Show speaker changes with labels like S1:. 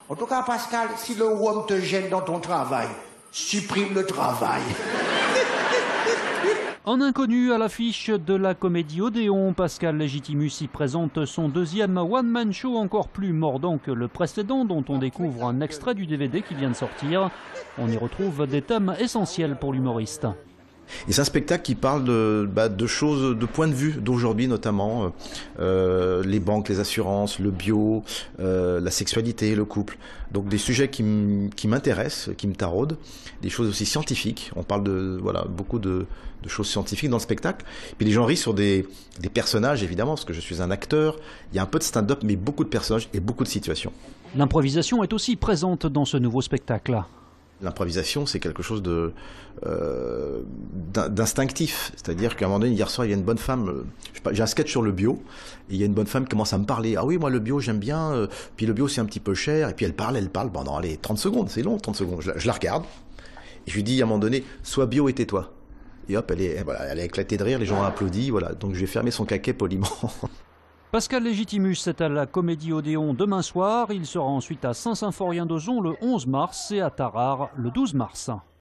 S1: En tout cas, Pascal, si le WOM te gêne dans ton travail, supprime le travail.
S2: En inconnu à l'affiche de la comédie Odéon, Pascal Légitimus y présente son deuxième one-man show encore plus mordant que le précédent, dont on découvre un extrait du DVD qui vient de sortir. On y retrouve des thèmes essentiels pour l'humoriste.
S3: Et c'est un spectacle qui parle de choses, de points de vue d'aujourd'hui notamment, les banques, les assurances, le bio, la sexualité, le couple. Donc des sujets qui m'intéressent, qui me taraudent, des choses aussi scientifiques. On parle de beaucoup de choses scientifiques dans le spectacle. Puis les gens rient sur des personnages évidemment, parce que je suis un acteur. Il y a un peu de stand-up, mais beaucoup de personnages et beaucoup de situations.
S2: L'improvisation est aussi présente dans ce nouveau spectacle.
S3: L'improvisation, c'est quelque chose d'instinctif. C'est-à-dire qu'à un moment donné, hier soir, il y a une bonne femme, j'ai un sketch sur le bio, et il y a une bonne femme qui commence à me parler. Ah oui, moi le bio, j'aime bien, puis le bio, c'est un petit peu cher. Et puis elle parle pendant 30 secondes, c'est long, 30 secondes. Je la regarde, et je lui dis à un moment donné, sois bio et tais-toi. Et hop, elle a éclaté de rire, les gens ont applaudi, voilà. Donc je vais fermer son caquet poliment.
S2: Pascal Légitimus est à la Comédie Odéon demain soir. Il sera ensuite à Saint-Symphorien-d'Ozon le 11 mars et à Tarare le 12 mars.